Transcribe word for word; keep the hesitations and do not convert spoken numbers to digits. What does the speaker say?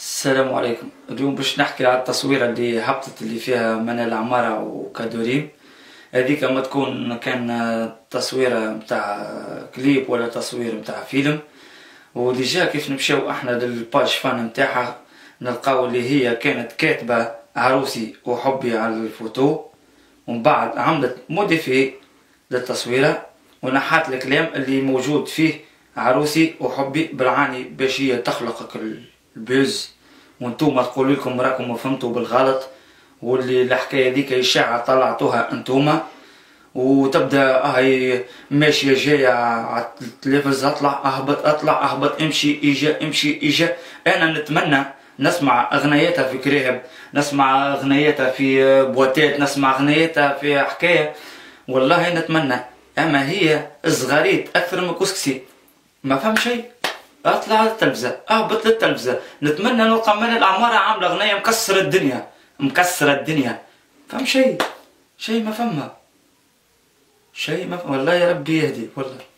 السلام عليكم. اليوم باش نحكي على التصويره اللي هبطت اللي فيها منال عمارة وكادوريم. هذيك ما تكون كان تصويره متاع كليب ولا تصوير متاع فيلم، وديجا كيف نمشيو احنا للباج فان متاعها نلقاو اللي هي كانت كاتبه عروسي وحبي على الفوتو، ومن بعد عملت موديفي للتصويره ونحات الكلام اللي موجود فيه عروسي وحبي بالعاني باش هي تخلقك البوز وانتوما تقولوا لكم راكم فهمتوا بالغلط، واللي الحكايه ديك اشاعه طلعتوها انتوما، وتبدا هاي ماشيه جايه على التلفز اطلع اهبط اطلع اهبط امشي اجا امشي اجا. انا نتمنى نسمع اغنياتها في كريهب، نسمع اغنياتها في بواتات، نسمع اغنياتها في حكايه، والله نتمنى. اما هي صغاريت اكثر من كسكسي، ما فهم شيء. اطلع للتلفزه اهبط للتلفزه، نتمنى نلقى من العمارة عامله اغنيه مكسره الدنيا مكسره الدنيا. فهم شيء شيء ما فهمها شيء ما فهم. والله يا ربي يهدي والله.